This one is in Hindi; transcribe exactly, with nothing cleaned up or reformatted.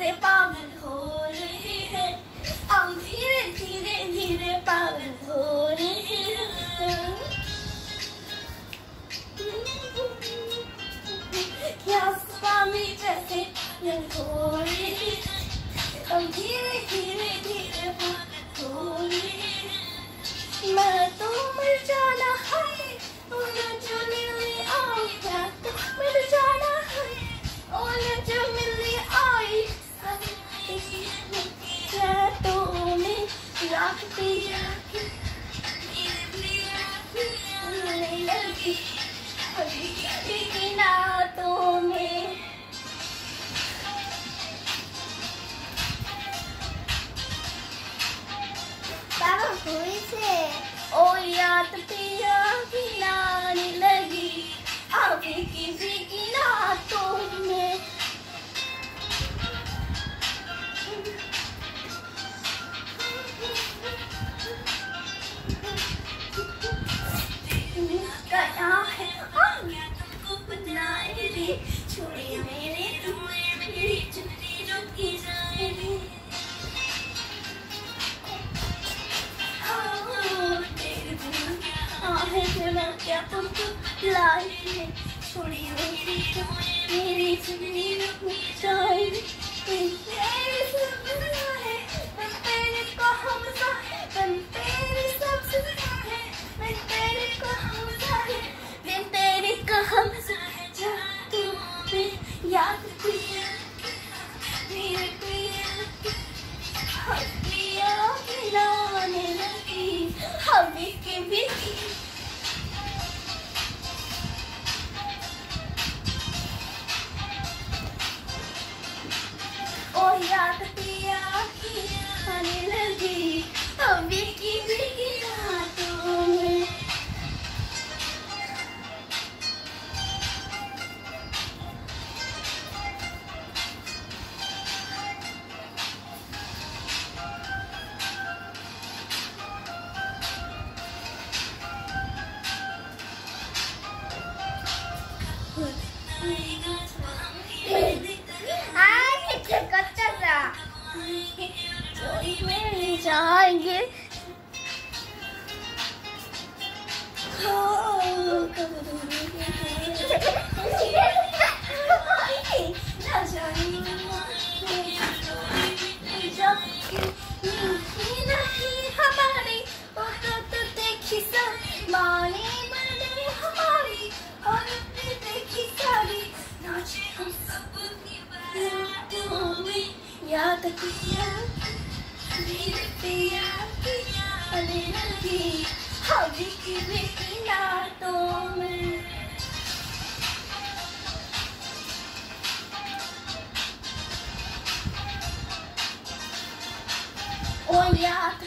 से पागल हो रही है, अब धीरे धीरे धीरे पागल हो रही है। क्या स्वामी जैसे हो रही है, अब धीरे धीरे धीरे पागल हो रही है। मैं तो मर जाना है, उन्हें जो मिलने आई, मैं तो मर जाना है, उन्हें जो मिलने आई। मैं तो मैं रात पिया नहीं लगी अभी नातों में। बाबा हुई से ओ याद पिया की नानी लगी अभी किसी की नातों में। गया है तुमको बदलाएगी, छोड़ी मेरे तुम्हें मेरी चुनरी जो की जाएगी। क्या तुमको लाए, छोड़ी मेरी तुम्हें मेरी चुनरी जो की जाएगी। याद पिया मेरे पिया पिया खिलाने लगी हमें के भी। ओ याद पिया खिलाने लगी हमें की भी रातों में। में जाएंगे हमारी तो देखी सारी मानी मैंने हमारी और देखी सारी नाचे हम सब याद किया मेरे पिया पिया लगी हवी की बेटी नातों में। ओ याद